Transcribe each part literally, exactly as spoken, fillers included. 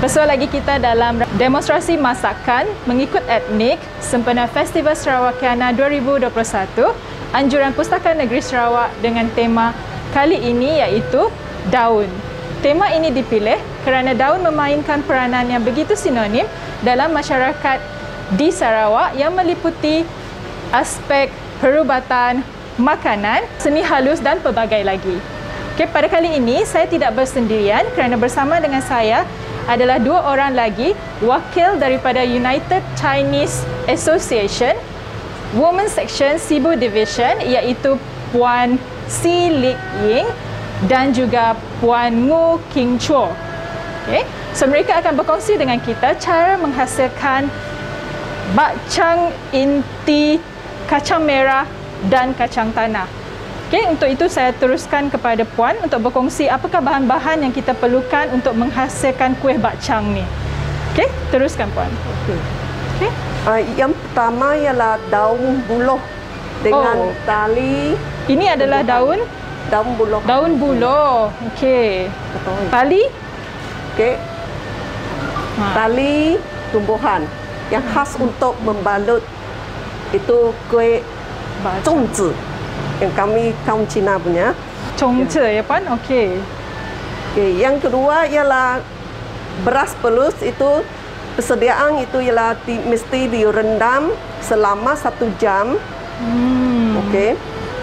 Bersua lagi kita dalam demonstrasi masakan mengikut etnik sempena Festival Sarawakiana dua ribu dua puluh satu Anjuran Pustaka Negeri Sarawak dengan tema kali ini iaitu daun. Tema ini dipilih kerana daun memainkan peranan yang begitu sinonim dalam masyarakat di Sarawak yang meliputi aspek perubatan, makanan, seni halus dan pelbagai lagi. Okay, pada kali ini saya tidak bersendirian kerana bersama dengan saya adalah dua orang lagi wakil daripada United Chinese Association Women Section Sibu Division iaitu Puan Si Lik Ying dan juga Puan Ngu King Cho. Okay. So mereka akan berkongsi dengan kita cara menghasilkan bakcang inti kacang merah dan kacang tanah. Okay, untuk itu saya teruskan kepada Puan untuk berkongsi apakah bahan-bahan yang kita perlukan untuk menghasilkan kuih bakcang ni. Okay, teruskan Puan. Okay. Okay. Uh, yang pertama ialah daun buluh dengan Oh. tali. Ini adalah daun Daun buluh. daun buluh. Okey. Tali. Okey. Ha. Tali tumbuhan yang khas untuk membalut itu kuih zongzi yang kami kaum Cina punya. Congce ya Puan. Okey. Okay. Yang kedua ialah beras pelus itu persediaan itu ialah di, mesti direndam selama satu jam. Hmm. Okey.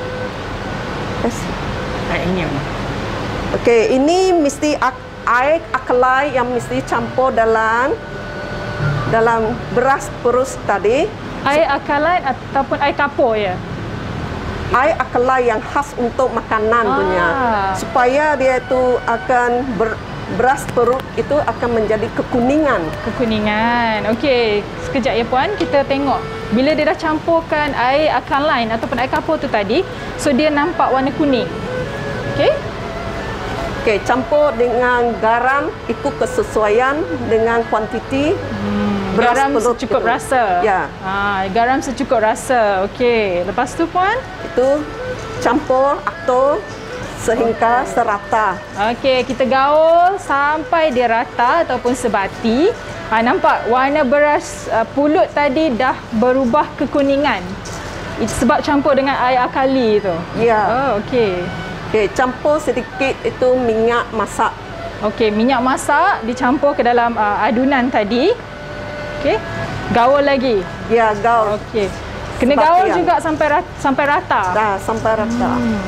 Yes. Ini. Okey, ini mesti ak air akalai yang mesti campur dalam dalam beras pelus tadi. Air akalan ataupun air kapur ya. Air akalai yang khas untuk makanan Ah. punya supaya dia itu akan ber, beras perut itu akan menjadi kekuningan. Kekuningan. Okey, sekejap ya Puan, kita tengok. Bila dia dah campurkan air akalan ataupun air kapur tu tadi, so dia nampak warna kuning. Okey? Okey, campur dengan garam ikut kesesuaian dengan kuantiti. Hmm, beras garam perut secukup itu. rasa. Ya. Ha, garam secukup rasa. Okey. Lepas tu Puan? Itu campur atur sehingga serata. Okey, kita gaul sampai dia rata ataupun sebati. Ha, nampak warna beras uh, pulut tadi dah berubah kekuningan. Itu sebab campur dengan air akali tu. Ya. Oh, okey. Okey, campur sedikit itu minyak masak. Okey, minyak masak dicampur ke dalam uh, adunan tadi. Okey. Gaul lagi. Ya, gaul. Okey. Kena Sebatian. gaul juga sampai rata, sampai rata. Dah sampai rata. Hmm.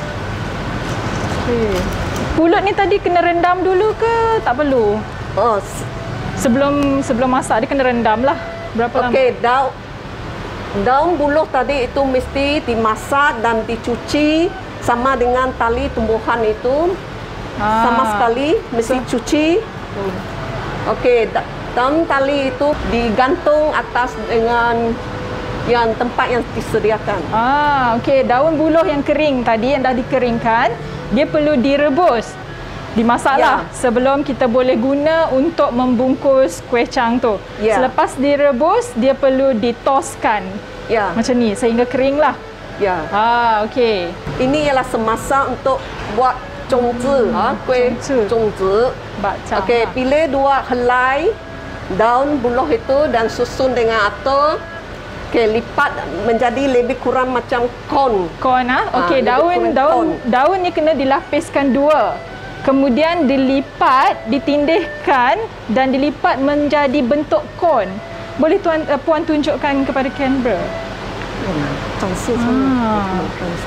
Okey. Pulut ni tadi kena rendam dulu ke tak perlu? Oh, s- Sebelum sebelum masak dia kena rendam lah. Berapa lama? okey, daun daun buluh tadi itu mesti dimasak dan dicuci sama dengan tali tumbuhan itu. Ah. Sama sekali mesti So- cuci. Okey, da- daun tali itu digantung atas dengan yang tempat yang disediakan. Ah, okey. Daun buluh yang kering tadi yang dah dikeringkan, dia perlu direbus. Dimasaklah Ya. sebelum kita boleh guna untuk membungkus kuih cang tu. Ya. Selepas direbus, dia perlu ditoskan Ya, macam ni sehingga keringlah. ya. Ah, okey. Ini ialah semasa untuk buat zongzi, ha, kuih zongzi. zongzi. Bakcang. Okey, pilih dua helai daun buluh itu dan susun dengan atur. Okey, lipat menjadi lebih kurang macam kon. Kon ah. Okey, lebih daun kurang daun kon. daun ni kena dilapiskan dua. Kemudian dilipat, ditindihkan dan dilipat menjadi bentuk kon. Boleh tuan uh, puan tunjukkan kepada kamera? Zongzi Ah.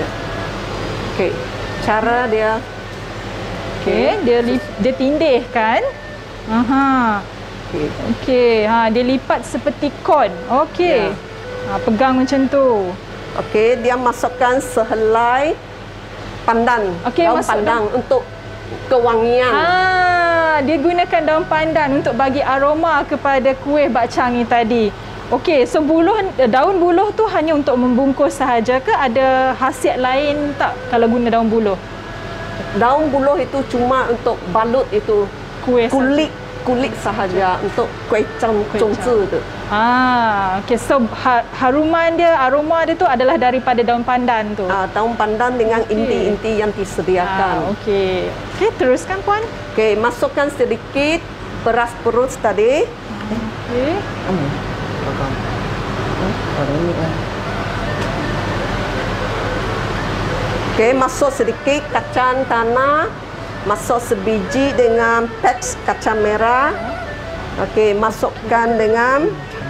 Okey, cara dia. Okey, dia lip, dia tindihkan. Aha. Okey. Okey, ha dia lipat seperti kon. Okey. Ya. Ha pegang macam tu. Okey, dia masukkan sehelai pandan. Okey, daun masuk pandan untuk kewangian. Ah, dia gunakan daun pandan untuk bagi aroma kepada kuih bakcang ni tadi. Okey, so buluh daun buluh tu hanya untuk membungkus sahaja ke ada khasiat lain tak kalau guna daun buluh? Daun buluh itu cuma untuk balut itu Kuih kulit kulit sahaja untuk kuih cang Kuih zongzi tu. Ah, okey, so ha, haruman dia, aroma dia tu adalah daripada daun pandan tu. Ah, daun pandan dengan Okey. inti-inti yang Ah, disediakan. okey. Okey, teruskan puan. Okey, masukkan sedikit beras perut tadi. Okey. Hmm. Oh, ini kan. Okey, masuk sedikit kacang tanah. Masuk sebiji dengan peks kacang merah. Okey, masukkan dengan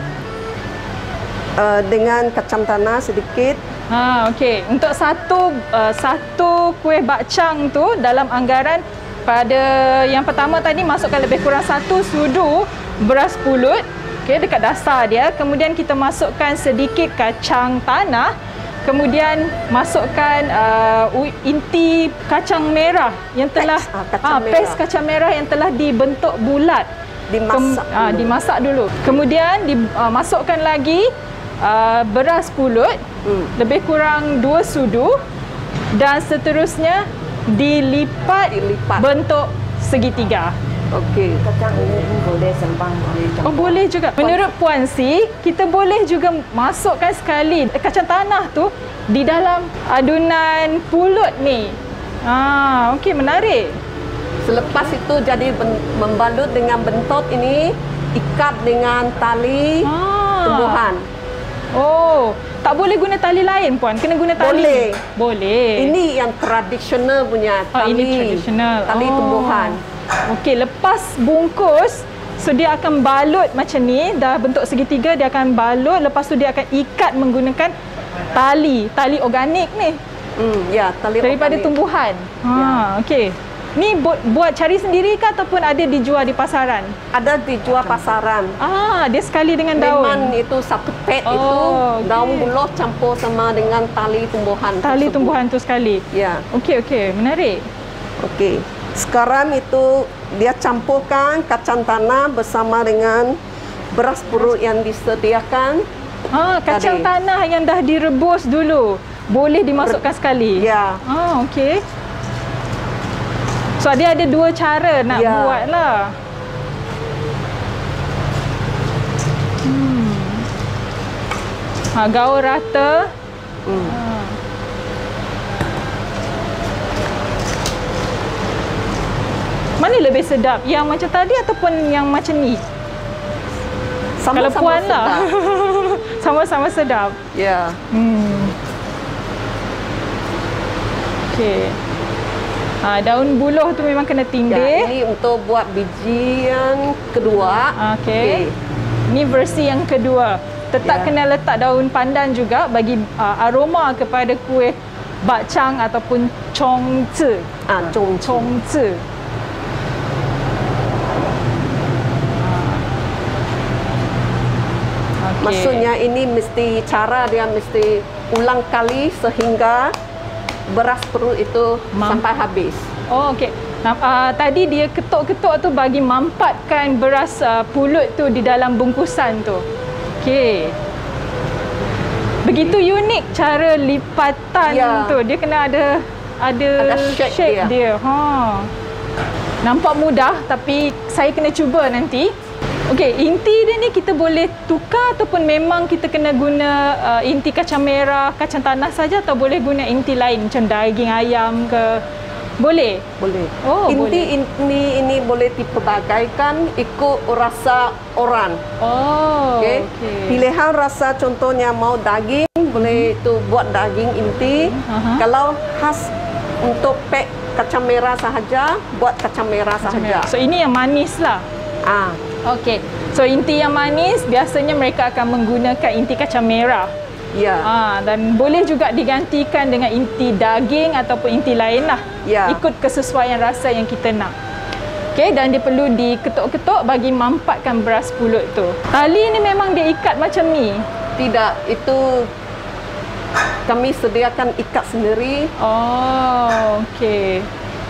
uh, dengan kacang tanah sedikit. Ha, okey. Untuk satu uh, satu kuih bakcang tu dalam anggaran pada yang pertama tadi masukkan lebih kurang satu sudu beras pulut. Okey, dekat dasar dia. Kemudian kita masukkan sedikit kacang tanah. Kemudian masukkan uh, inti kacang merah yang telah Peks, ah, kacang ah, merah. peks kacang merah yang telah dibentuk bulat. Dimasak Kem, ah, dulu. dimasak dulu. Kemudian dimasukkan uh, lagi uh, beras pulut Hmm. lebih kurang dua sudu dan seterusnya dilipat, Dilipat. bentuk segitiga. Okey. Kacang ini pun boleh sembang, boleh campur. Oh, boleh juga. Menurut Puan Si, kita boleh juga masukkan sekali kacang tanah tu di dalam adunan pulut ni. Ah, okey, menarik. Selepas itu jadi ben- membalut dengan bentot ini, ikat dengan tali Ah. tumbuhan. Oh, tak boleh guna tali lain, Puan. Kena guna tali. Boleh. Boleh. Ini yang tradisional punya Ah, tali. ini tradisional. Tali Oh. tumbuhan. Okey, lepas bungkus, so dia akan balut macam ni, dah bentuk segitiga, dia akan balut, lepas tu dia akan ikat menggunakan tali, tali organik ni Hmm, ya, tali daripada organik. tumbuhan. Ha, Ya. okey. Ni buat, buat cari sendiri ke ataupun ada dijual di pasaran? Ada dijual pasaran. Ah, dia sekali dengan daun. Memang itu satu pet Oh, itu okey. daun buloh campur sama dengan tali tumbuhan. Tali tersebut. tumbuhan tu sekali. Ya, Okey, okey, menarik. okey. Sekarang itu dia campurkan kacang tanah bersama dengan beras perut yang disediakan. Ah, kacang Tadi. tanah yang dah direbus dulu. Boleh dimasukkan sekali. Ya. Ah, okey. So dia ada dua cara nak Ya. buat lah. Hmm. Ha, gaul rata. Hmm. Ha. Mana lebih sedap? Yang macam tadi ataupun yang macam ni? Kalau Sama-sama Puan lah. sedap. Sama-sama sedap. Ya. Hmm. Okey. Ha, daun buluh tu memang kena Ya, tindih. ini untuk buat biji yang kedua. Okey. Ini versi yang kedua. Tetap Ya. kena letak daun pandan juga bagi uh, aroma kepada kuih bakcang ataupun chongzi. Ah, cong cong. Chongzi. Okay. Maksudnya ini mesti cara dia mesti ulang kali sehingga beras perut itu Mam- sampai habis. Oh, okey. Nah, uh, tadi dia ketuk-ketuk tu bagi mampatkan beras uh, pulut tu di dalam bungkusan tu. Okey. Begitu unik cara lipatan Ya. tu. Dia kena ada ada, Ada shape dia. dia. Ha. Nampak mudah tapi saya kena cuba nanti. Okey, inti dia ni kita boleh tukar ataupun memang kita kena guna uh, inti kacang merah, kacang tanah saja atau boleh guna inti lain macam daging ayam ke? Boleh. Boleh. Oh, Inti ini ini boleh dipelbagaikan ikut rasa orang. Oh, Okey. okey. Pilihan rasa contohnya mau daging boleh itu buat daging inti. Aha. Kalau khas untuk pek kacang merah sahaja buat kacang merah Macam sahaja. So ini yang manis lah. Ah, Okey. So inti yang manis biasanya mereka akan menggunakan inti kacang merah. ya. Ah, dan boleh juga digantikan dengan inti daging ataupun inti lain lah. Ya. Ikut kesesuaian rasa yang kita nak. Okey, dan dia perlu diketuk-ketuk bagi mampatkan beras pulut tu. Tali ni memang dia ikat macam ni. Tidak, itu kami sediakan ikat sendiri. Oh, okey.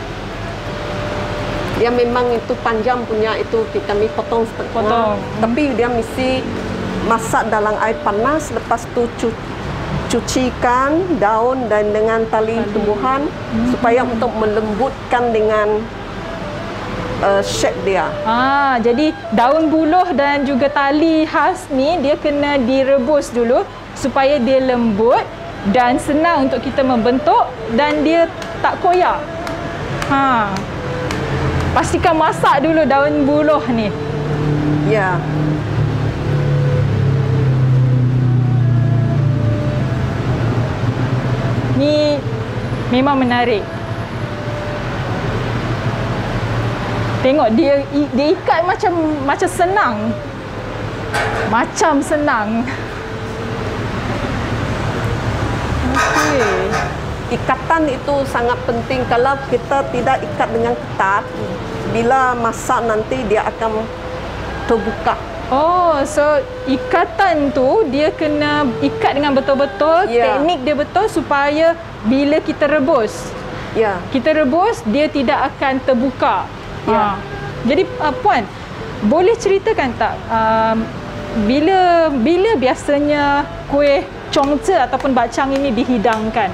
Dia memang itu panjang punya itu kita kami potong setengah. Potong. Tapi dia mesti masak dalam air panas, lepas tu cu- cucikan daun dan dengan tali tumbuhan Hmm. supaya untuk melembutkan dengan uh, shape dia. Ah, jadi daun buluh dan juga tali khas ni dia kena direbus dulu supaya dia lembut dan senang untuk kita membentuk dan dia tak koyak. Ha. pastikan masak dulu daun buluh ni. Ya. Ni memang menarik. Tengok dia dia ikat macam macam senang. Macam senang. Okey. Ikatan itu sangat penting. Kalau kita tidak ikat dengan ketat, bila masak nanti dia akan terbuka. Oh, so ikatan tu dia kena ikat dengan betul-betul, Ya. teknik dia betul supaya bila kita rebus, Ya. kita rebus dia tidak akan terbuka. Ya. Ha. Jadi uh, puan, boleh ceritakan tak um, bila bila biasanya kuih congce ataupun bakcang ini dihidangkan?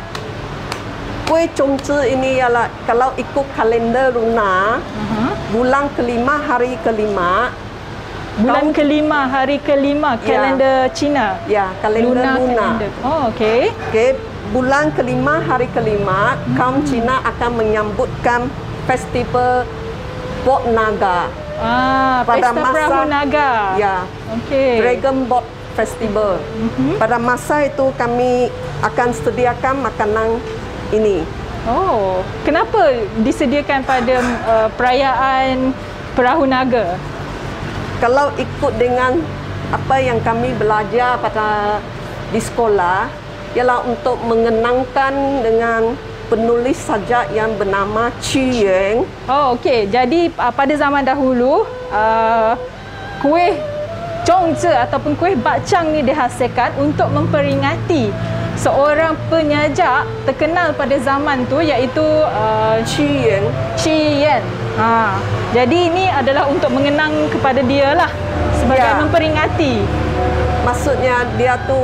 Kuih congce ini ialah kalau ikut kalender lunar, Uh-huh. bulan kelima hari kelima. Bulan Tahun- kelima, hari kelima, Ya. kalender Cina. Ya, kalender Lunar lunar. kalender. Oh, okey. Okey, bulan kelima hari kelima, hmm. kaum Cina akan menyambutkan festival Boat Naga. Ah, Pada Pesta masa- Perahu Naga. Ya, Okey. Dragon Boat Festival. Mhm. Pada masa itu kami akan sediakan makanan ini. Oh, kenapa disediakan pada uh, perayaan Perahu Naga? Kalau ikut dengan apa yang kami belajar pada di sekolah, ialah untuk mengenangkan dengan penulis sajak yang bernama Qi Yuan. Oh, okey. Jadi uh, pada zaman dahulu, uh, kuih congce ataupun kuih bakcang ni dihasilkan untuk memperingati seorang penyajak terkenal pada zaman tu, iaitu uh, Qi Yuan. Qi Yan. Ha. Jadi ini adalah untuk mengenang kepada dia lah, sebagai Ya. memperingati. Maksudnya dia tu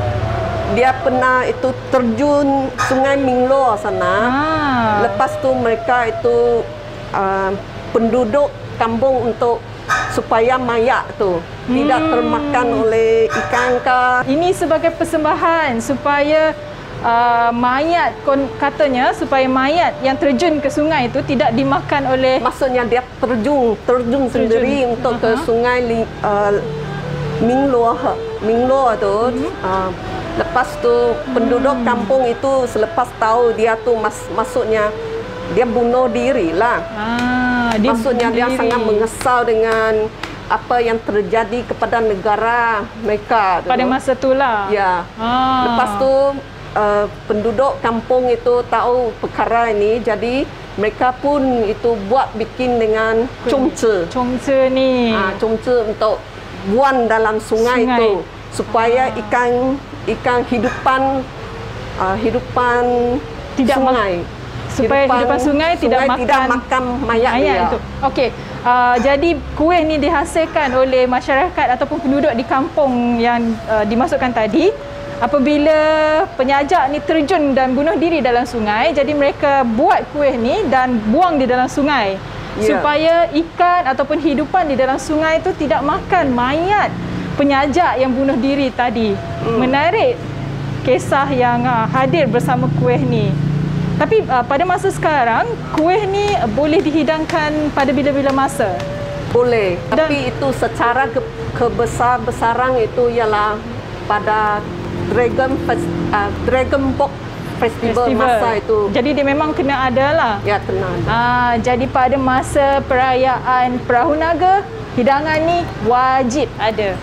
dia pernah itu terjun Sungai Minglo sana. Ah. Lepas tu mereka itu uh, penduduk kampung untuk supaya mayat tu hmm. tidak termakan oleh ikan ke. Ini sebagai persembahan supaya uh, mayat, katanya supaya mayat yang terjun ke sungai itu tidak dimakan oleh. Maksudnya dia terjun terjun, sendiri untuk ke Aha. sungai Li- uh, Minglo Minglo tu. Hmm. Uh, lepas tu penduduk Hmm. kampung itu selepas tahu dia tu mas, maksudnya dia bunuh diri lah. Ah, dia Maksudnya dia berdiri. sangat menyesal dengan apa yang terjadi kepada negara mereka tu. pada masa itulah. Ya. Ah. Lepas tu uh, penduduk kampung itu tahu perkara ini, jadi mereka pun itu buat bikin dengan congce. Congce ni. Ah, congce untuk buang dalam sungai, Sungai. itu supaya Ah. ikan ikan hidupan uh, hidupan Tidak mak- sungai. supaya hidupan sungai tidak makan tidak makan mayat, mayat dia. itu. Okey. Uh, jadi kuih ni dihasilkan oleh masyarakat ataupun penduduk di kampung yang uh, dimasukkan tadi. Apabila penyajak ni terjun dan bunuh diri dalam sungai, jadi mereka buat kuih ni dan buang di dalam sungai. Ya. Supaya ikan ataupun hidupan di dalam sungai itu tidak makan mayat penyajak yang bunuh diri tadi. Hmm. Menarik kisah yang uh, hadir bersama kuih ni. Tapi uh, pada masa sekarang, kuih ni boleh dihidangkan pada bila-bila masa. Boleh, Dan- tapi itu secara ke, kebesar-besaran itu ialah pada Dragon Fest, uh, Dragon Boat Festival, masa itu. Jadi dia memang kena ada lah. Ya, kena ada. Ah, jadi pada masa perayaan Perahu Naga, hidangan ni wajib ada.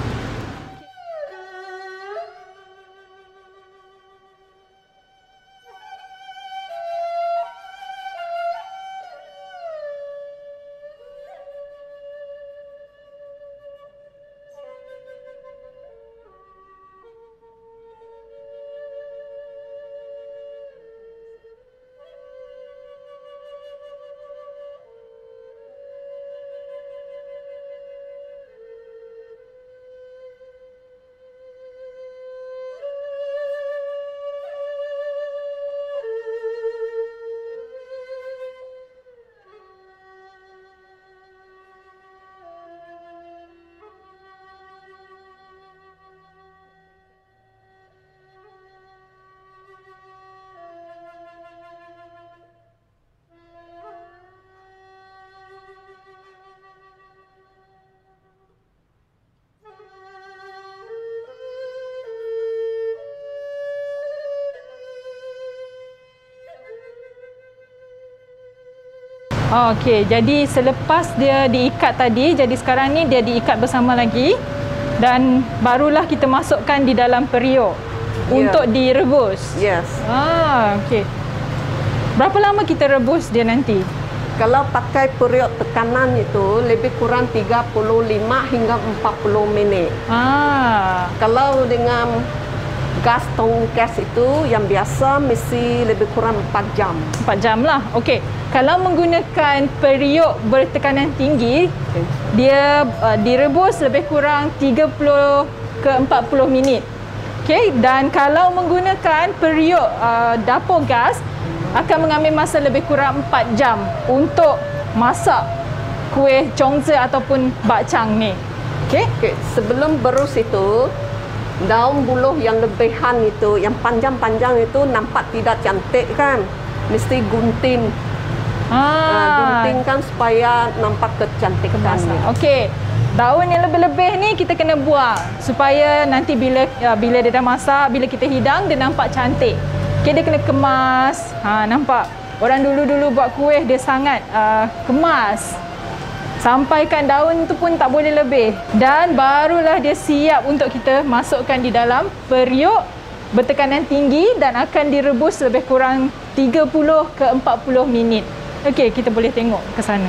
Okey, jadi selepas dia diikat tadi, jadi sekarang ni dia diikat bersama lagi dan barulah kita masukkan di dalam periuk Ya. untuk direbus. Yes. Ah, okey. Berapa lama kita rebus dia nanti? Kalau pakai periuk tekanan itu lebih kurang tiga puluh lima hingga empat puluh minit. Ah, Kalau dengan gas tongkas itu yang biasa mesti lebih kurang empat jam. empat jam lah. Okey. Kalau menggunakan periuk bertekanan tinggi, Okay. dia uh, direbus lebih kurang tiga puluh ke empat puluh minit. Okey, dan kalau menggunakan periuk uh, dapur gas akan mengambil masa lebih kurang empat jam untuk masak kuih congze ataupun bakcang ni. Okey? Okay. Sebelum berus itu, daun buluh yang lebihan itu, yang panjang-panjang itu nampak tidak cantik kan? Mesti gunting. Ah. Guntingkan supaya nampak kecantikan. Okey. Daun yang lebih-lebih ni kita kena buang supaya nanti bila uh, bila dia dah masak, bila kita hidang dia nampak cantik. Okey, dia kena kemas. Ha, nampak? Orang dulu-dulu buat kuih dia sangat uh, kemas. Sampaikan daun tu pun tak boleh lebih. Dan barulah dia siap untuk kita masukkan di dalam periuk bertekanan tinggi dan akan direbus lebih kurang tiga puluh ke empat puluh minit. Okey, kita boleh tengok ke sana.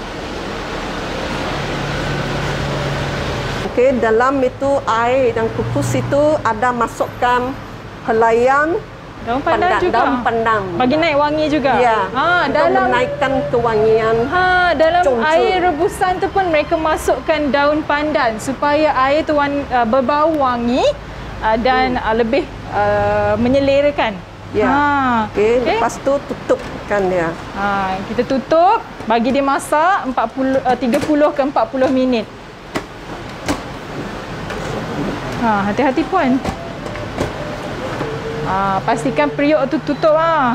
Okey, dalam itu air dan kukus itu ada masukkan helaian Daun pandan juga. Daun pandan. Bagi naik wangi juga. Ya. Ha, Untuk dalam menaikkan kewangian. Ha, dalam congce. air rebusan tu pun mereka masukkan daun pandan supaya air tu wan, uh, berbau wangi uh, dan hmm. uh, lebih uh, menyelerakan. Ya. Ha. Okey, Okay. lepas tu tutupkan dia. Ha, kita tutup, bagi dia masak empat puluh, uh, tiga puluh ke empat puluh minit. Ha, hati-hati puan. Ha, pastikan periuk tu tutup ah.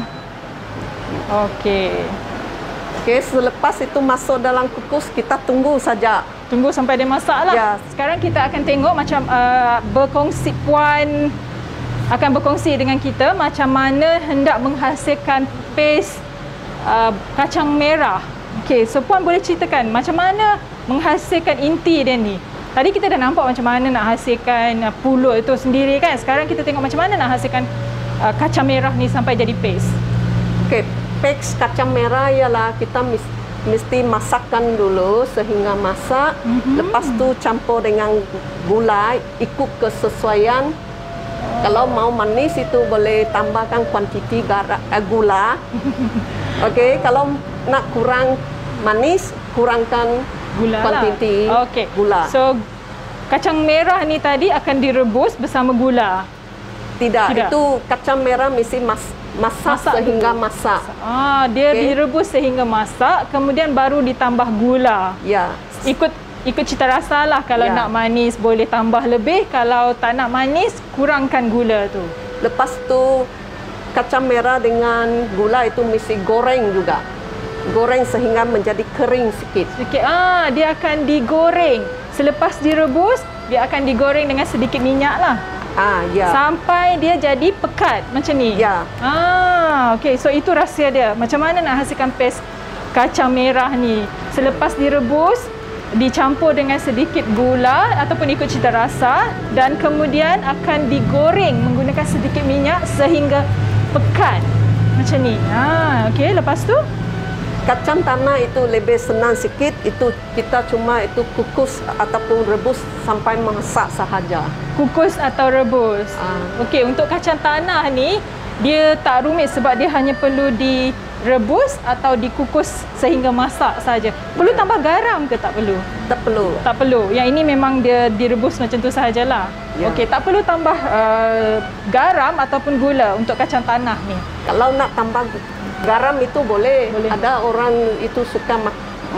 Okey. Okey, selepas itu masuk dalam kukus, kita tunggu saja. Tunggu sampai dia masak lah. Ya. Sekarang kita akan tengok macam uh, berkongsi, puan akan berkongsi dengan kita macam mana hendak menghasilkan paste uh, kacang merah. Okey, so puan boleh ceritakan macam mana menghasilkan inti dia ni. Tadi kita dah nampak macam mana nak hasilkan uh, pulut itu sendiri kan. Sekarang kita tengok macam mana nak hasilkan uh, kacang merah ni sampai jadi paste. Okey, paste kacang merah ialah kita mis, mesti masakkan dulu sehingga masak. Mm-hmm. Lepas tu campur dengan gula ikut kesesuaian. Oh. Kalau mau manis itu boleh tambahkan kuantiti gara, eh, gula. Okey, kalau nak kurang manis kurangkan gula kuantiti lah. Okey. Gula. So kacang merah ni tadi akan direbus bersama gula. Tidak, Tidak. itu kacang merah mesti mas, masak, masak sehingga dulu. masak. Ah, dia okay. direbus sehingga masak, kemudian baru ditambah gula. Ya. Ikut ikut cita rasa lah. Kalau ya. nak manis boleh tambah lebih, kalau tak nak manis kurangkan gula tu. Lepas tu kacang merah dengan gula itu mesti goreng juga. Goreng sehingga menjadi kering sikit. Sikit. Ah, dia akan digoreng. Selepas direbus, dia akan digoreng dengan sedikit minyak lah. Ah, ya. Sampai dia jadi pekat macam ni. Ya. Ah, okey. So itu rahsia dia. Macam mana nak hasilkan paste kacang merah ni? Selepas direbus, dicampur dengan sedikit gula ataupun ikut cita rasa dan kemudian akan digoreng menggunakan sedikit minyak sehingga pekat. Macam ni. Ah, okey. Lepas tu kacang tanah itu lebih senang sikit, itu kita cuma itu kukus ataupun rebus sampai masak sahaja. Kukus atau rebus. Ah. Okey, untuk kacang tanah ni dia tak rumit sebab dia hanya perlu direbus atau dikukus sehingga masak saja. Perlu tambah garam ke tak perlu? Tak perlu. Tak perlu. Yang ini memang dia direbus macam tu sahajalah. Ya. Okey, tak perlu tambah uh, garam ataupun gula untuk kacang tanah ni. Kalau nak tambah garam itu boleh. boleh. Ada orang itu suka mak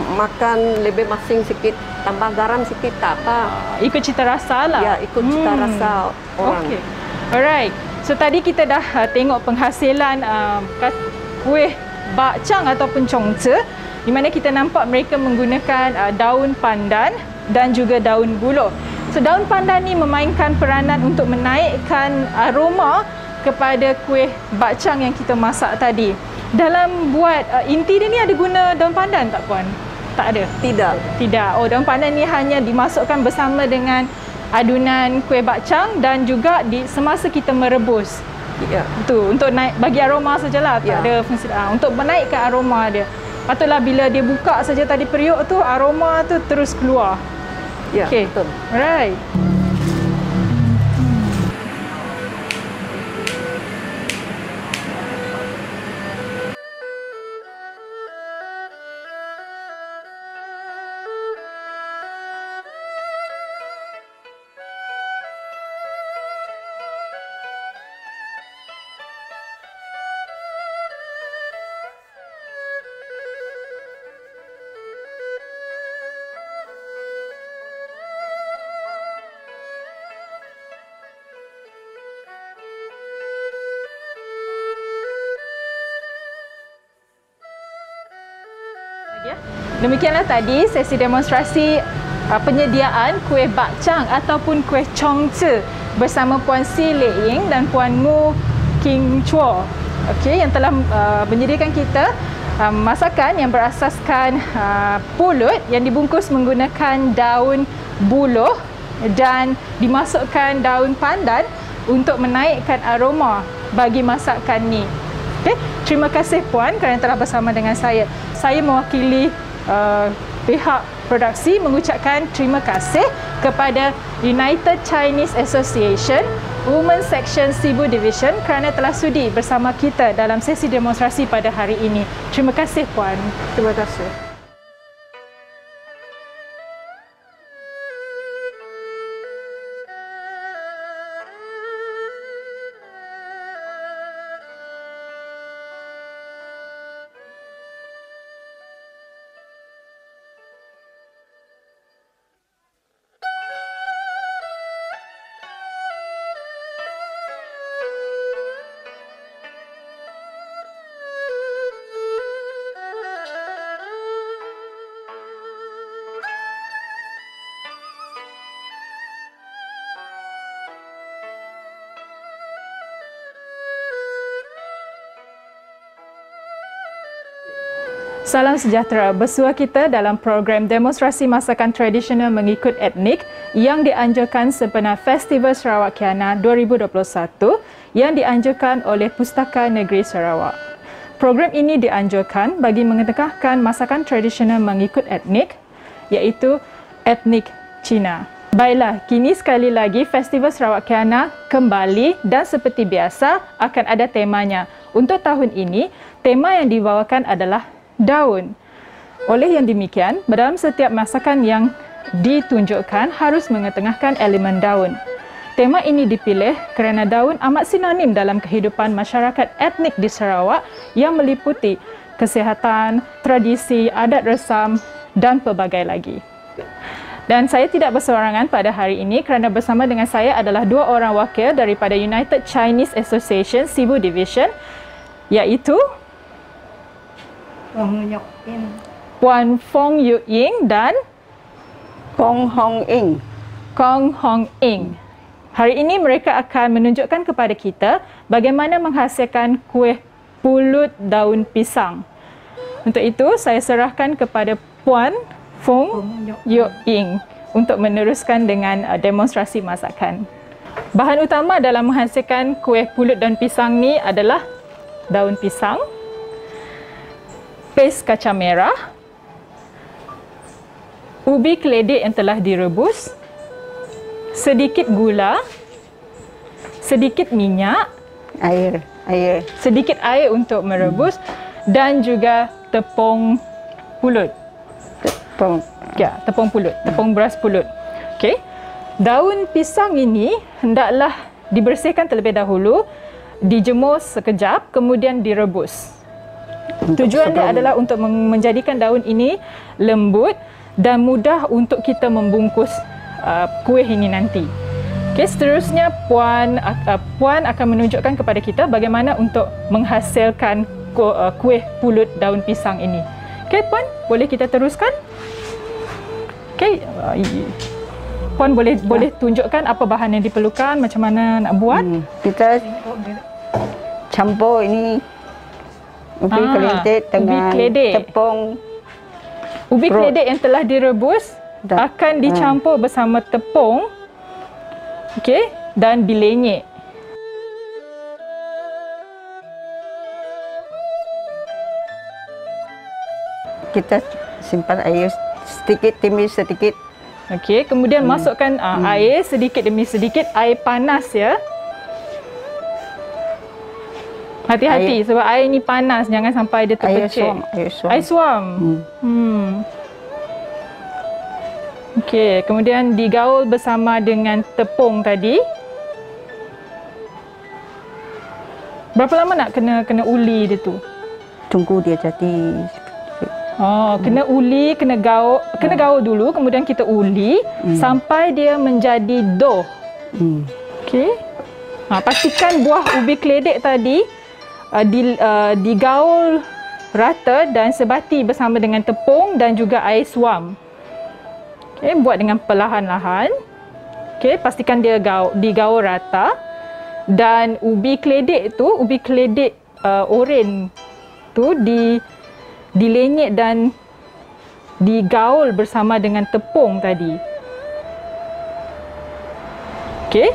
makan lebih masin sikit, tambah garam sikit tak apa. Uh, ikut cita rasa lah. Ya, ikut cita hmm. rasa orang. Okey. Alright. So tadi kita dah uh, tengok penghasilan uh, kuih bakcang ataupun congce, di mana kita nampak mereka menggunakan uh, daun pandan dan juga daun buluh. So daun pandan ni memainkan peranan untuk menaikkan aroma kepada kuih bakcang yang kita masak tadi. dalam buat uh, inti dia ni ada guna daun pandan tak Puan? Tak ada? Tidak. Tidak. Oh, daun pandan ni hanya dimasukkan bersama dengan adunan kuih bakcang dan juga di semasa kita merebus. Ya. Tu untuk naik bagi aroma sajalah, tak Ya. ada fungsi uh, untuk menaikkan aroma dia. Patutlah bila dia buka saja tadi periuk tu, aroma tu terus keluar. Ya, Okey. betul. Right. Ya. Demikianlah tadi sesi demonstrasi uh, penyediaan kuih bakcang ataupun kuih chongce bersama Puan Si Le Ying dan Puan Ngo King Chua. Okey, yang telah uh, menyediakan kita uh, masakan yang berasaskan uh, pulut yang dibungkus menggunakan daun buluh dan dimasukkan daun pandan untuk menaikkan aroma bagi masakan ni. Okay. Terima kasih Puan kerana telah bersama dengan saya. Saya mewakili uh, pihak produksi mengucapkan terima kasih kepada United Chinese Association Women Section Sibu Division kerana telah sudi bersama kita dalam sesi demonstrasi pada hari ini. Terima kasih Puan. Terima kasih. Salam sejahtera. Bersua kita dalam program demonstrasi masakan tradisional mengikut etnik yang dianjurkan sempena Festival Sarawak Kiana dua ribu dua puluh satu yang dianjurkan oleh Pustaka Negeri Sarawak. Program ini dianjurkan bagi mengetengahkan masakan tradisional mengikut etnik iaitu etnik Cina. Baiklah, kini sekali lagi Festival Sarawak Kiana kembali dan seperti biasa akan ada temanya. Untuk tahun ini, tema yang dibawakan adalah daun. Oleh yang demikian, dalam setiap masakan yang ditunjukkan harus mengetengahkan elemen daun. Tema ini dipilih kerana daun amat sinonim dalam kehidupan masyarakat etnik di Sarawak yang meliputi kesihatan, tradisi, adat resam dan pelbagai lagi. Dan saya tidak berseorangan pada hari ini kerana bersama dengan saya adalah dua orang wakil daripada United Chinese Association Sibu Division iaitu Puan Fong Yu Ying dan Kong Hong Ing. Kong Hong Ing. Hari ini mereka akan menunjukkan kepada kita bagaimana menghasilkan kuih pulut daun pisang. Untuk itu, saya serahkan kepada Puan Fong Yu Ying untuk meneruskan dengan demonstrasi masakan. Bahan utama dalam menghasilkan kuih pulut daun pisang ni adalah daun pisang, pes kacang merah, ubi keledek yang telah direbus, sedikit gula, sedikit minyak, Air, air. sedikit air untuk merebus dan juga tepung pulut. Tepung. Ya, tepung pulut, tepung beras pulut. Okey. Daun pisang ini hendaklah dibersihkan terlebih dahulu, dijemur sekejap, kemudian direbus. Untuk Tujuan dia sebelum- adalah untuk menjadikan daun ini lembut dan mudah untuk kita membungkus uh, kuih ini nanti. Okey, seterusnya Puan uh, Puan akan menunjukkan kepada kita bagaimana untuk menghasilkan ku, uh, kuih pulut daun pisang ini. Okey, Puan, boleh kita teruskan? Okey, uh, Puan boleh ya. boleh tunjukkan apa bahan yang diperlukan, macam mana nak buat? Hmm, kita campur ini Ubi Ah, keledek ubi dengan keledek. tepung. Ubi Perut. keledek yang telah direbus Dah. akan dicampur bersama tepung, okey, dan dilenyek. Kita simpan air sedikit demi sedikit. Okey, kemudian masukkan uh, air sedikit demi sedikit, air panas ya. Hati-hati Air- sebab air ni panas, jangan sampai dia Air terpecik. suam, air suam. Air suam. Hmm. Hmm. Okey, kemudian digaul bersama dengan tepung tadi. Berapa lama nak kena kena uli dia tu? Tunggu dia jadi. Oh, kena uli, kena gaul, kena gaul dulu, kemudian kita uli Hmm. sampai dia menjadi dough. Hmm. Okey. Ha, pastikan buah ubi keledek tadi uh, di, uh, digaul rata dan sebati bersama dengan tepung dan juga air suam. Okey, buat dengan perlahan-lahan. Okey, pastikan dia gaul, digaul rata. Dan ubi keledek tu, ubi keledek uh, oren tu di dilenyek dan digaul bersama dengan tepung tadi. Okey.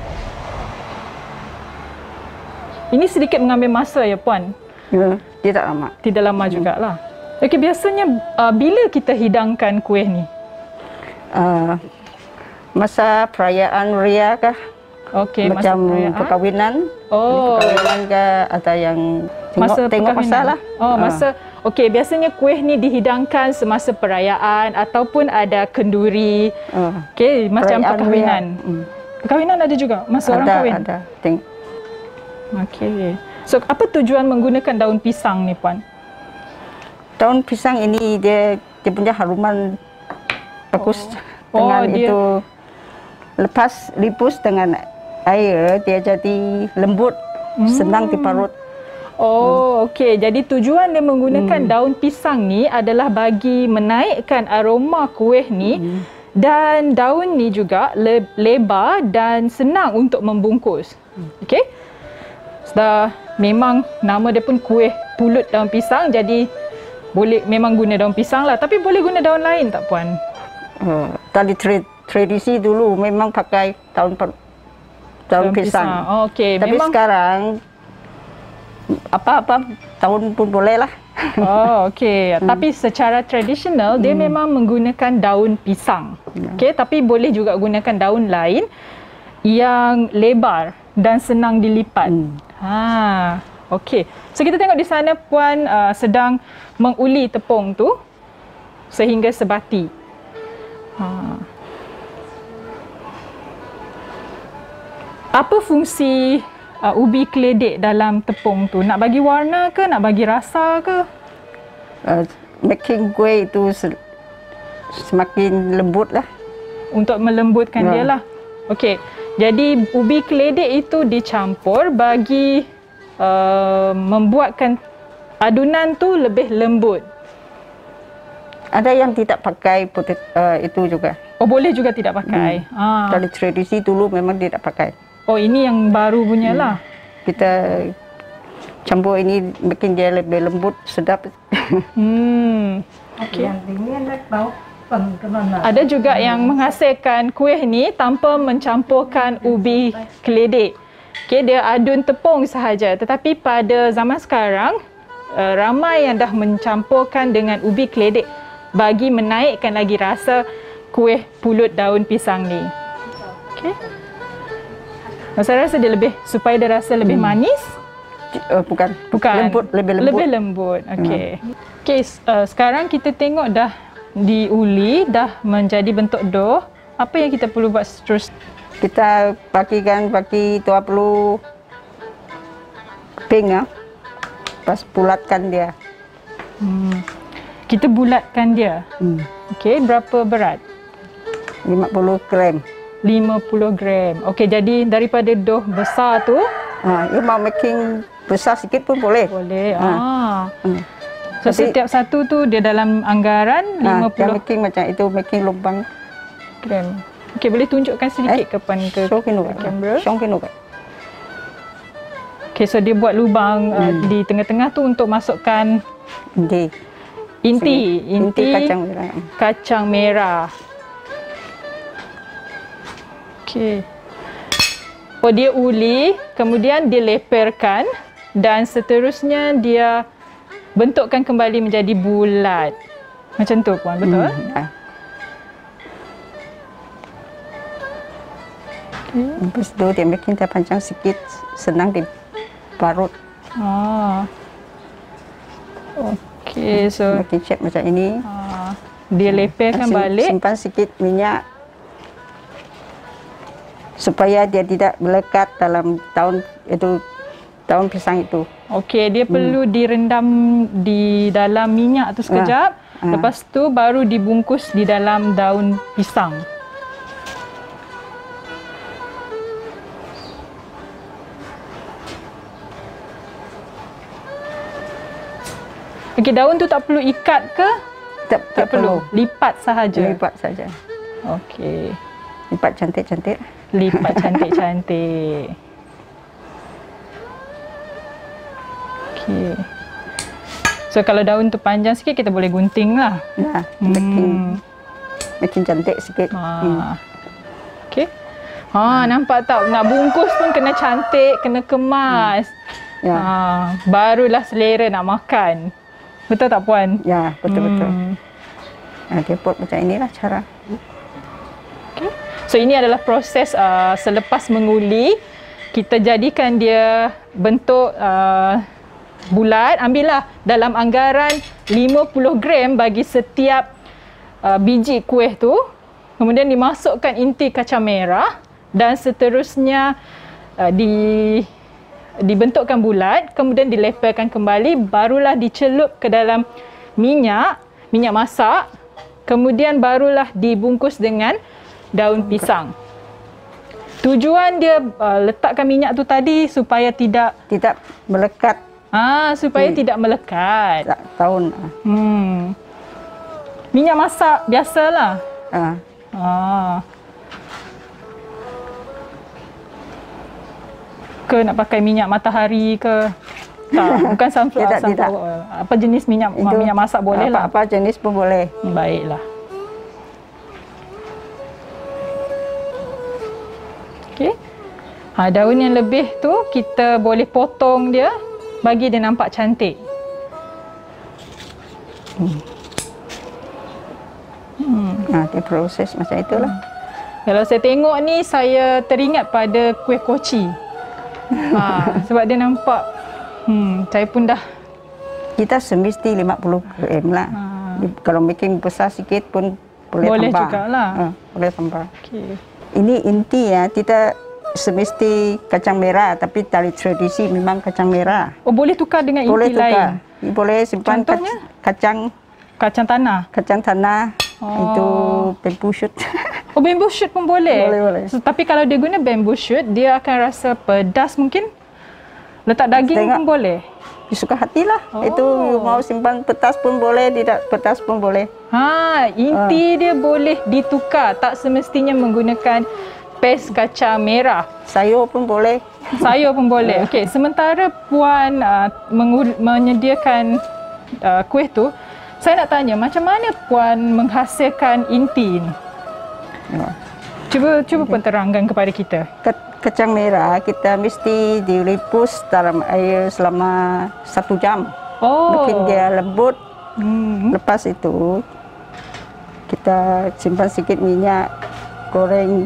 Ini sedikit mengambil masa ya puan. Ya, tidak lama. Tidak lama hmm. jugalah. Okey, biasanya uh, bila kita hidangkan kuih ni? Uh, masa perayaan ria kah? Okey, masa Macam perayaan. perkahwinan. Oh, Perkahwinan kah ada yang tengok, masa tengok perkahwinan. masa lah. Oh, masa okey, biasanya kuih ni dihidangkan semasa perayaan ataupun ada kenduri. Uh, Okey, macam perayaan perkahwinan. ria. Hmm. Perkahwinan ada juga masa orang Ada, kahwin. ada. Tengok. Okey. So, apa tujuan menggunakan daun pisang ni puan? Daun pisang ini dia dia punya haruman bagus Oh. dengan Oh, dia- itu. Lepas rebus dengan air dia jadi lembut, Hmm. senang diparut. Oh, okey. Jadi tujuan dia menggunakan Hmm. daun pisang ni adalah bagi menaikkan aroma kuih ni Hmm. dan daun ni juga le- lebar dan senang untuk membungkus. Okey? Sudah memang nama dia pun kuih pulut daun pisang, jadi boleh memang guna daun pisang lah, tapi boleh guna daun lain tak puan? Uh, tadi tra- tradisi dulu memang pakai daun per- daun, pisang. Oh, okey. Tapi Memang sekarang apa-apa daun pun boleh lah. Oh, okey. Tapi secara tradisional dia memang menggunakan daun pisang. Okey, tapi boleh juga gunakan daun lain yang lebar dan senang dilipat. Hmm. Ha, okey. So kita tengok di sana puan uh, sedang menguli tepung tu sehingga sebati. Ha. Apa fungsi uh, ubi keledek dalam tepung tu? Nak bagi warna ke, nak bagi rasa ke? Uh, making kuih itu se- semakin lembut lah. Untuk melembutkan Ya. dia lah. Okey. Jadi ubi keledek itu dicampur bagi uh, membuatkan adunan tu lebih lembut. Ada yang tidak pakai potet- uh, itu juga. Oh, boleh juga tidak pakai. Ah. Dari tradisi dulu memang tidak pakai. Oh, ini yang baru punya lah. Kita campur ini bikin dia lebih lembut, sedap. Hmm. Okey. Ada juga yang menghasilkan kuih ni tanpa mencampurkan ubi keledek. Okey, dia adun tepung sahaja. Tetapi pada zaman sekarang, uh, ramai yang dah mencampurkan dengan ubi keledek bagi menaikkan lagi rasa kuih pulut daun pisang ni. Okey. Saya rasa dia lebih, supaya dia rasa lebih manis. Uh, bukan. Bukan. Lembut, lebih lembut. Lebih lembut. Okey. Okey, uh, sekarang kita tengok dah diuli, dah menjadi bentuk dough. Apa yang kita perlu buat terus? Kita bagikan bagi dua puluh keping ya. Pas bulatkan dia. Hmm. Kita bulatkan dia. Hmm. Okey, berapa berat? lima puluh gram. lima puluh gram. Okey, jadi daripada dough besar tu Ha, you mau making besar sikit pun boleh. boleh. Ha. Ah. Hmm. So Tapi- setiap satu tu dia dalam anggaran Ha, lima yang puluh making macam itu, making lubang. gram. Okey, boleh tunjukkan sedikit Eh, ke pan ke Show kinu ke kamera? Show kinu ka. Okey, so dia buat lubang uh, Hmm. di tengah-tengah tu untuk masukkan Inti. inti, Inti kacang merah. kacang merah. Okey. Oh, dia uli, kemudian dia leperkan dan seterusnya dia bentukkan kembali menjadi bulat. Macam tu puan, betul? Hmm, ya. Okey. Lepas tu dia makin dia panjang sikit, senang diparut. Ah. Okey, so Makin shape macam ini. ah, dia leperkan Sim- balik. Simpan sikit minyak supaya dia tidak melekat dalam daun itu, daun pisang itu. Okey, dia perlu direndam di dalam minyak tu sekejap. Ah, ah. Lepas tu baru dibungkus di dalam daun pisang. Okey, daun tu tak perlu ikat ke? Tak, tak, perlu. Lipat sahaja. Lipat saja. Okey. Lipat cantik-cantik. Lipat cantik-cantik. Okey. So kalau daun tu panjang sikit kita boleh gunting lah. Nah, makin makin cantik sikit. Hmm. Ha. Okey. Ha, nampak tak, nak bungkus pun kena cantik, kena kemas. Ya. Ha, barulah selera nak makan. Betul tak puan? Ya, betul-betul. Hmm. Nah, dia buat macam inilah cara. Okay. So ini adalah proses uh, selepas menguli, kita jadikan dia bentuk uh, bulat. Ambillah dalam anggaran lima puluh gram bagi setiap uh, biji kuih tu. Kemudian dimasukkan inti kacang merah dan seterusnya uh, di dibentukkan bulat, kemudian dileperkan kembali, barulah dicelup ke dalam minyak, minyak masak, kemudian barulah dibungkus dengan daun pisang. Tujuan dia uh, letakkan minyak tu tadi supaya tidak Tidak melekat ah supaya Hmm. tidak melekat. tak, daun. Hmm. Minyak masak biasalah. Ah. Ah. Ke nak pakai minyak matahari ke? Tak, bukan sunflower. Tidak, tidak. sunflower. Apa jenis minyak Itu minyak masak boleh lah. Apa-apa jenis pun boleh. Baiklah. Okey. Ha, daun yang lebih tu kita boleh potong dia bagi dia nampak cantik. Nah, dia proses macam itulah. Kalau saya tengok ni, saya teringat pada kuih koci. Ha, sebab dia nampak, hmm, saya pun dah. Kita semesti lima puluh gram lah. Ha. Di- Kalau making besar sikit pun boleh, Boleh tambah. jugalah. Ah, boleh tambah. Okay. Ini inti ya, tidak semesti kacang merah, tapi tali tradisi memang kacang merah. Oh, boleh tukar dengan Boleh inti tukar. lain. Boleh simpan kac- Contohnya? kacang Kacang tanah. kacang tanah. Oh. Itu bamboo shoot. Oh, bamboo shoot pun boleh? Boleh, boleh. So, tapi kalau dia guna bamboo shoot, dia akan rasa pedas mungkin? Letak daging Tengok. pun boleh? Suka hatilah. Oh. Itu you mau simpan petas pun boleh, tidak petas pun boleh. Ha, inti dia boleh ditukar. Tak semestinya menggunakan pes kacang merah. Sayur pun boleh. Sayur pun boleh. Okey, sementara puan uh, mengu- menyediakan uh, kuih tu, saya nak tanya macam mana puan menghasilkan inti ni? Ya. Cuba cuba pun terangkan kepada kita. Ke- Kacang merah kita mesti direbus dalam air selama satu jam. Oh. Bikin dia lembut. Hmm. Lepas itu kita simpan sedikit minyak, goreng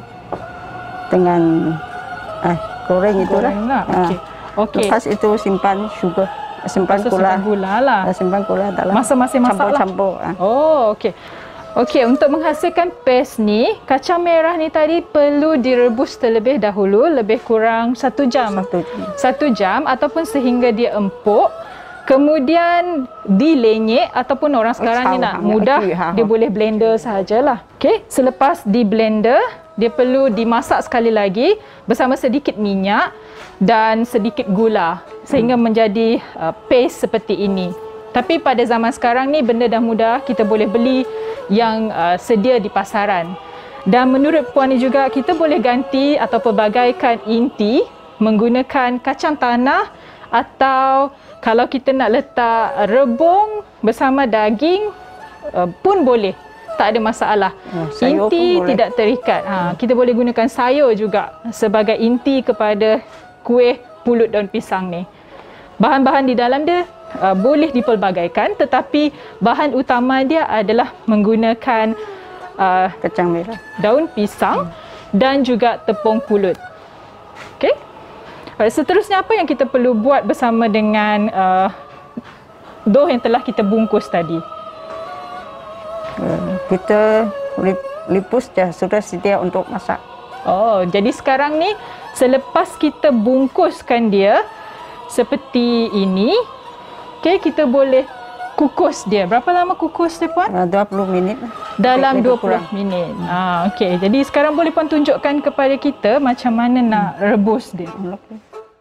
dengan ah goreng itulah. Goreng lah. Ah. Okey. Okey. Lepas itu simpan sugar, simpan Lepas tu gula. simpan gula lah. Ah, simpan gula dalam Masa-masa masak lah. campur-campur. Ah. Oh, okey. Okey, untuk menghasilkan paste ni, kacang merah ni tadi perlu direbus terlebih dahulu, lebih kurang satu jam. Satu jam. Satu jam ataupun sehingga dia empuk. Kemudian dilenyek ataupun orang sekarang ni nak Hang, mudah, hang, hang. dia boleh blender sahajalah. Okey, selepas di blender, dia perlu dimasak sekali lagi bersama sedikit minyak dan sedikit gula sehingga menjadi uh, paste seperti ini. Tapi pada zaman sekarang ni benda dah mudah, kita boleh beli yang uh, sedia di pasaran. Dan menurut puan ni juga, kita boleh ganti atau pelbagaikan inti menggunakan kacang tanah Atau kalau kita nak letak rebung bersama daging uh, pun boleh. Tak ada masalah. Hmm, sayur inti pun boleh. tidak terikat. Ha, kita boleh gunakan sayur juga sebagai inti kepada kuih pulut daun pisang ni. Bahan-bahan di dalam dia uh, boleh dipelbagaikan, tetapi bahan utama dia adalah menggunakan uh, Kacang merah. daun pisang hmm. dan juga tepung pulut. Okey. Alright, seterusnya apa yang kita perlu buat bersama dengan uh, dough yang telah kita bungkus tadi? Uh, kita lip, lipus dah sudah sedia untuk masak. Oh, jadi sekarang ni selepas kita bungkuskan dia seperti ini, okey, kita boleh kukus dia. Berapa lama kukus dia, Puan? Uh, dua puluh minit. Dalam Lebih dua puluh kurang. minit. Ah, okey. Jadi sekarang boleh Puan tunjukkan kepada kita macam mana nak rebus dia. Okay.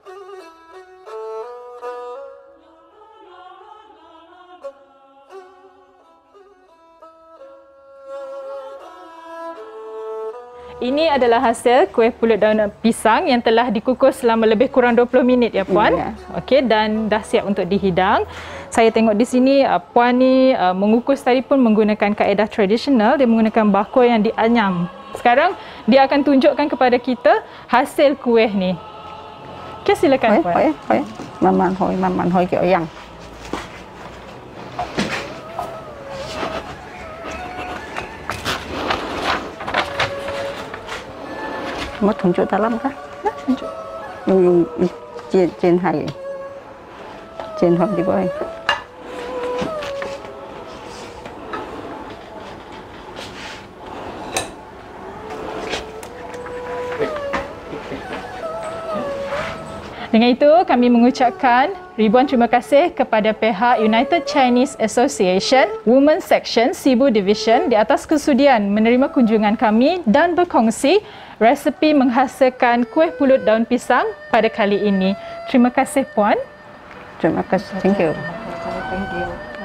Ini adalah hasil kuih pulut daun pisang yang telah dikukus selama lebih kurang dua puluh minit ya Puan. Ya. Okey, dan dah siap untuk dihidang. Saya tengok di sini uh, Puan ni uh, mengukus tadi pun menggunakan kaedah tradisional, dia menggunakan bakul yang dianyam. Sekarang dia akan tunjukkan kepada kita hasil kuih ni. Okey, silakan Hoi, Puan. hoi, hoi. Maman hoi, maman hoi kiểu yang. Mau tunjuk dalam kah? Nah, tunjuk. Yung yung yung chiên chiên hay. Chiên hoi di bawah. Dengan itu, kami mengucapkan ribuan terima kasih kepada pihak United Chinese Association Women Section Sibu Division di atas kesudian menerima kunjungan kami dan berkongsi resepi menghasilkan kuih pulut daun pisang pada kali ini. Terima kasih Puan. Terima kasih. Thank you. Thank you.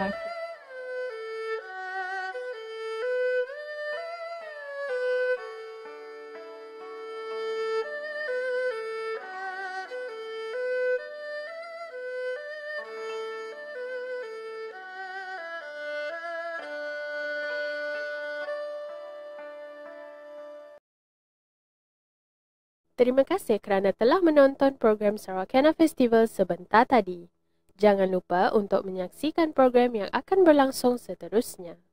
Terima kasih kerana telah menonton program Sarawakana Festival sebentar tadi. Jangan lupa untuk menyaksikan program yang akan berlangsung seterusnya.